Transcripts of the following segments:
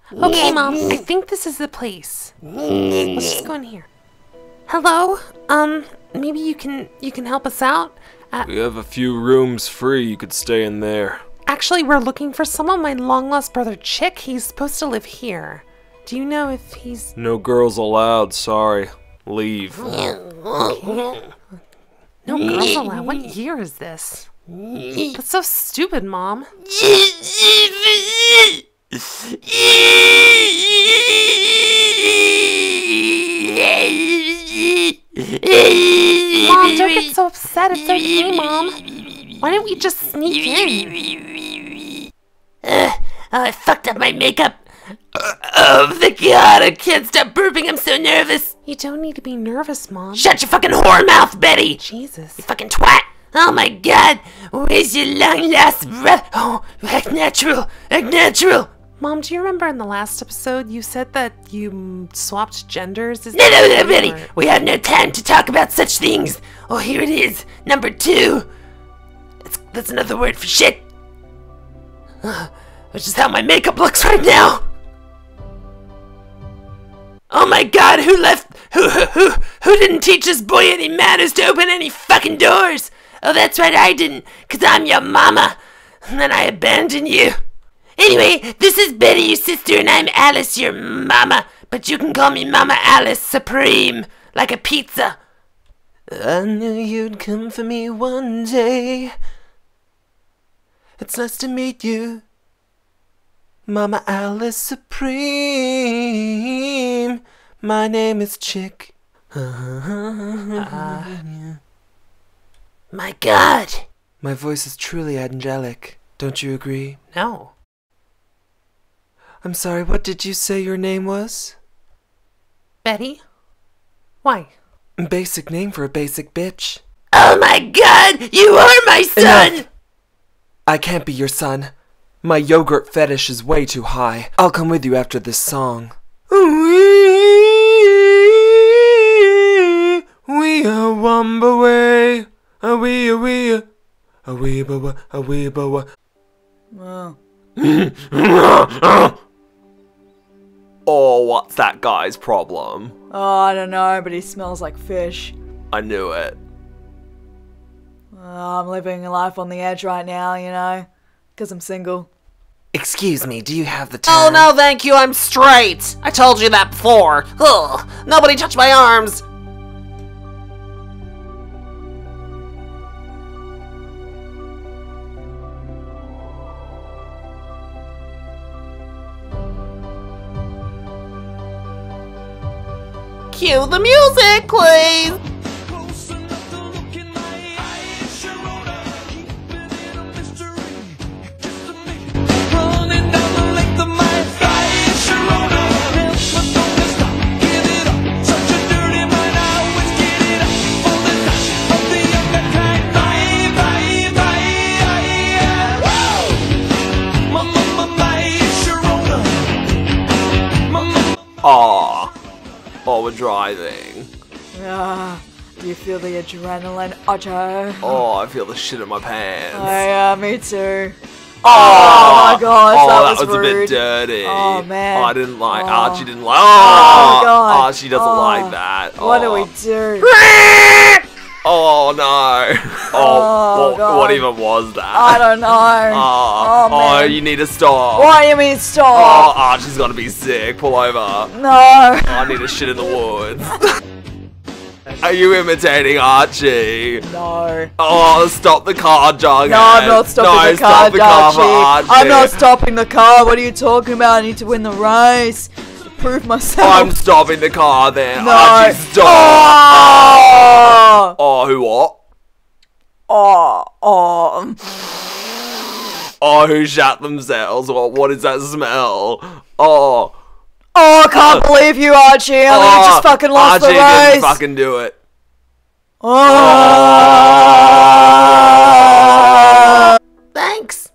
Okay, Mom, I think this is the place. Let's just go in here. Hello? Maybe you can help us out? We have a few rooms free. You could stay in there. Actually, we're looking for someone, my long-lost brother Chick. He's supposed to live here. Do you know if he's... No girls allowed, sorry. Leave. Okay. No girls allowed? What year is this? That's so stupid, Mom. Mom, don't get so upset. It's okay, Mom. Why didn't we just sneak in? I fucked up my makeup. Oh, the God, I can't stop burping. I'm so nervous. You don't need to be nervous, Mom. Shut your fucking whore mouth, Betty. Jesus. You fucking twat. Oh my God, where's your long lost breath? Oh, act natural, act natural. Mom, do you remember in the last episode you said that you swapped genders? No, Betty. We have no time to talk about such things. Oh, here it is. Number 2. That's another word for shit. Which is how my makeup looks right now. Oh my God, who left? Who didn't teach this boy any manners to open any fucking doors? Oh, that's right, I didn't, 'cause I'm your mama. And then I abandoned you. Anyway, this is Betty, your sister, and I'm Alice, your mama. But you can call me Mama Alice Supreme, like a pizza. I knew you'd come for me one day. It's nice to meet you, Mama Alice Supreme. My name is Chick. My God! My voice is truly angelic. Don't you agree? No. I'm sorry, what did you say your name was? Betty? Why? Basic name for a basic bitch. Oh my God! You are my son! Enough. I can't be your son. My yogurt fetish is way too high. I'll come with you after this song. We are wamba way. A wee bawa, a wee bawa. Oh, what's that guy's problem? Oh, I don't know, but he smells like fish. I knew it. I'm living a life on the edge right now, you know, 'cause I'm single. Excuse me, do you have the time? Oh, no, thank you, I'm straight. I told you that before. Ugh, nobody touch my arms. Cue the music, please! Oh, we're driving. Do you feel the adrenaline, Otto? Oh, I feel the shit in my pants. Oh, yeah, me too. Oh my gosh, that was rude. a bit dirty. Oh, man. I didn't like, Oh. Archie didn't like, Oh, God. Archie doesn't like that. What do we do? Oh, no. Oh, God. What even was that? I don't know. Oh, man. you need to stop. What do you mean Oh, stop? Archie's gonna be sick. Pull over. No. I need a shit in the woods. Are you imitating Archie? No. Oh, stop the car, Jughead. No, I'm not stopping the car, stop the car for Archie. Archie. I'm not stopping the car. What are you talking about? I need to win the race. To prove myself. I'm stopping the car then. No. Archie, stop. Oh, who what? Oh, who shat themselves? What is that smell? Oh, I can't believe you, Archie. I think you just fucking lost Archie the race. didn't fucking do it. Thanks.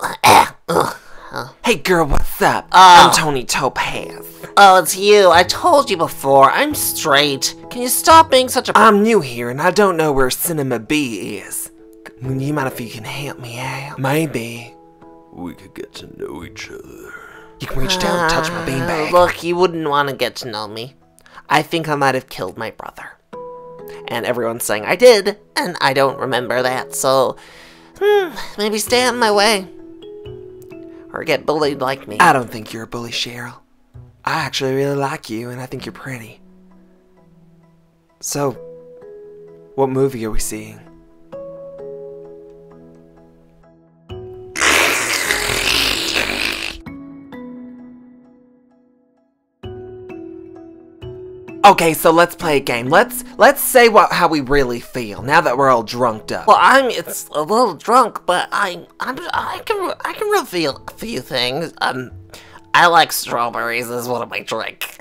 Hey girl, what's up? I'm Tony Topaz. Oh, it's you. I told you before. I'm straight. Can you stop being such a... I'm new here and I don't know where Cinema B is. You mind if you can help me out? Maybe. We could get to know each other. You can reach down and touch my beanbag. Look, you wouldn't want to get to know me. I think I might have killed my brother. And everyone's saying I did, and I don't remember that, so... maybe stay out of my way. Or get bullied like me. I don't think you're a bully, Cheryl. I actually really like you, and I think you're pretty. So, what movie are we seeing? Okay, so let's play a game. Let's say how we really feel now that we're all drunked up. Well, it's a little drunk, but I can reveal a few things. I like strawberries as one of my drink.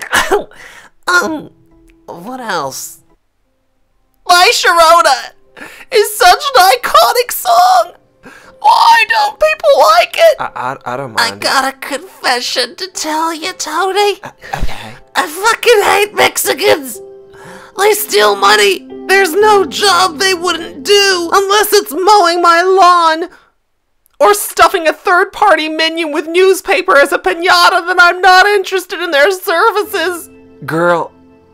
What else? My Sharona is such an iconic song. Why don't people like it? I don't mind. I got a confession to tell you, Tony. Okay. I fucking hate Mexicans. They steal money. There's no job they wouldn't do unless it's mowing my lawn. Or stuffing a third-party minion with newspaper as a piñata, then I'm not interested in their services. Girl,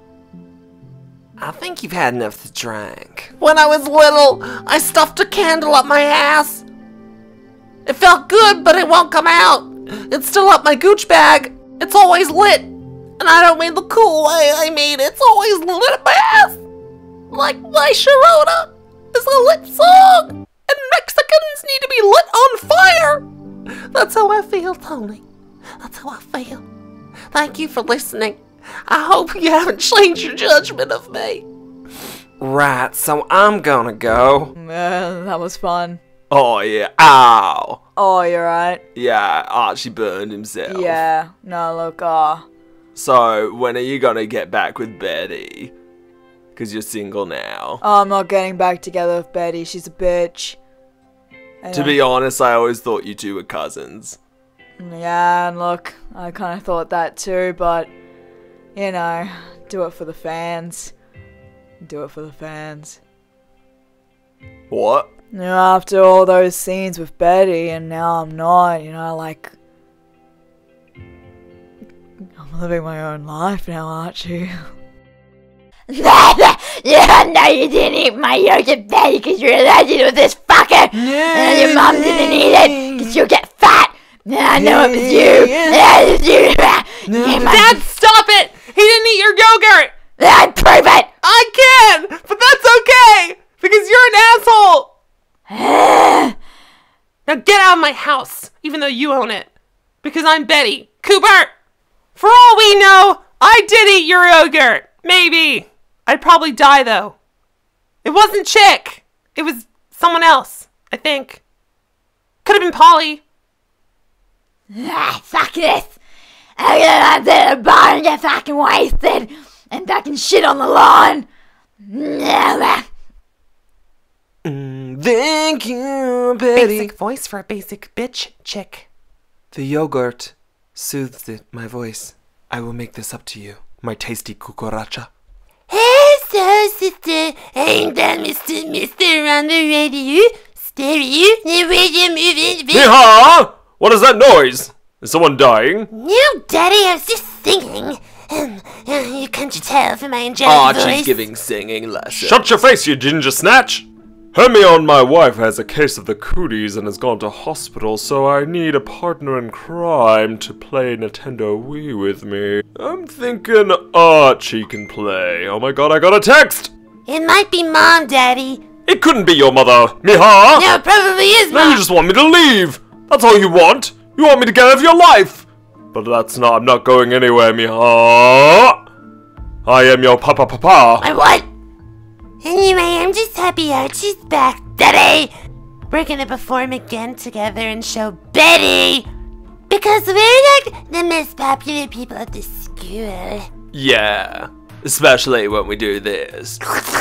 I think you've had enough to drink. When I was little, I stuffed a candle up my ass. It felt good, but it won't come out. It's still up my gooch bag. It's always lit. And I don't mean the cool way, I mean it's always lit up my ass. Like My Sharona is a lit song. And Mexicans need to be lit on fire. That's how I feel, Tony. That's how I feel. Thank you for listening. I hope you haven't changed your judgment of me. Right, so I'm gonna go. That was fun. Oh yeah, ow. Oh, you're right. Yeah, Archie burned himself. Yeah, no, look, So, when are you gonna get back with Betty? Because you're single now. I'm not getting back together with Betty. She's a bitch. To be honest, I always thought you two were cousins. Yeah, and look, I kind of thought that too, but, you know, do it for the fans. Do it for the fans. What? You know, after all those scenes with Betty, and now I'm not, you know, like... I'm living my own life now, Archie. Yeah, no, you didn't eat my yogurt, Betty, because you're allergic to this fucker. And your mom didn't eat it, because you'll get fat. I know it was you. Dad, stop it! He didn't eat your yogurt! I'd prove it! I can! But that's okay! Because you're an asshole! Now get out of my house, even though you own it. Because I'm Betty. Cooper! For all we know, I did eat your yogurt. Maybe. I'd probably die, though. It wasn't Chick. It was someone else, I think. Could have been Polly. Fuck this. I'm gonna go to the bar and get fucking wasted. And fucking shit on the lawn. Thank you, Betty. Basic voice for a basic bitch chick. The yogurt soothes my voice. I will make this up to you, my tasty cucaracha. Hello, sister. I'm done, Mr. on the radio. Stereo. The radio moving. Yeehaw! What is that noise? Is someone dying? No, Daddy, I was just singing. You can't tell from my angelic Archie's voice. giving singing lessons. Shut your face, you ginger snatch! Hermione, my wife, has a case of the cooties and has gone to hospital, so I need a partner in crime to play Nintendo Wii with me. I'm thinking Archie can play. Oh my god, I got a text! It might be Mom, Daddy. It couldn't be your mother, Miha! No, it probably is Now Mom. you just want me to leave! That's all you want! You want me to get out of your life! But I'm not going anywhere, Miha! I am your papa. I what? Anyway, I'm just happy Archie's back, Daddy. We're gonna perform again together and show Betty. Because we're like the most popular people at the school. Yeah, especially when we do this.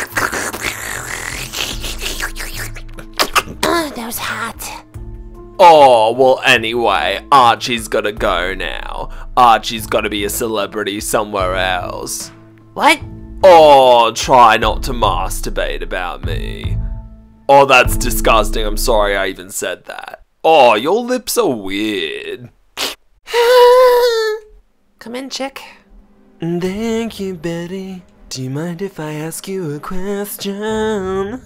Oh, that was hot. Oh, well anyway, Archie's gotta go now. Archie's gotta be a celebrity somewhere else. What? Oh, try not to masturbate about me. Oh, that's disgusting. I'm sorry I even said that. Oh, your lips are weird. Come in, chick. Thank you, Betty. Do you mind if I ask you a question?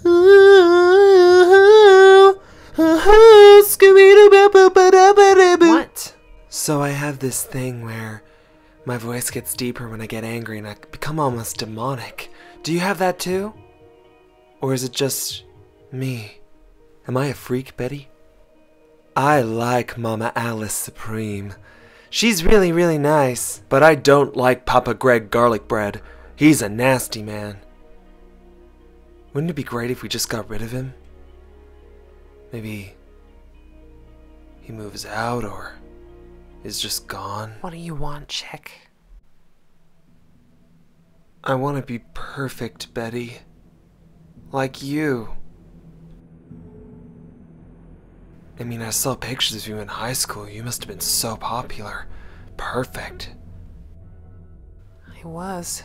What? So I have this thing where my voice gets deeper when I get angry and I become almost demonic. Do you have that too? Or is it just me? Am I a freak, Betty? I like Mama Alice Supreme. She's really, really nice, but I don't like Papa Greg Garlic Bread. He's a nasty man. Wouldn't it be great if we just got rid of him? Maybe he moves out or is just gone. What do you want, chick? I want to be perfect, Betty. Like you. I mean, I saw pictures of you in high school. You must have been so popular. Perfect. I was.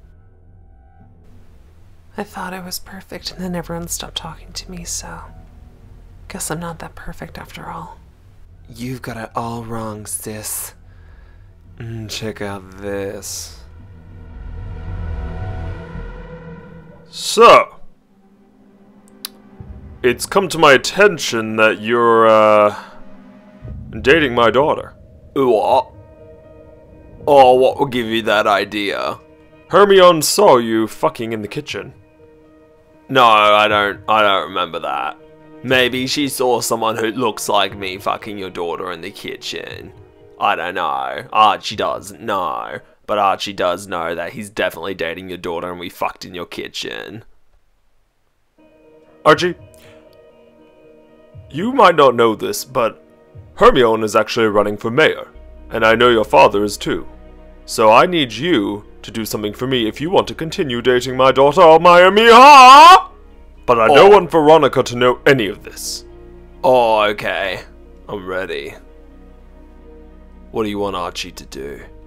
I thought I was perfect, and then everyone stopped talking to me, so... Guess I'm not that perfect after all. You've got it all wrong, sis. Check out this. So, it's come to my attention that you're, dating my daughter. What? Oh, what will give you that idea? Hermione saw you fucking in the kitchen. No, I don't remember that. Maybe she saw someone who looks like me fucking your daughter in the kitchen. I don't know. Archie doesn't know. But Archie does know that he's definitely dating your daughter and we fucked in your kitchen. Archie, you might not know this, but Hermione is actually running for mayor. And I know your father is too. So I need you to do something for me if you want to continue dating my daughter, Miha! But I don't want Veronica to know any of this. Oh, okay. I'm ready. What do you want Archie to do?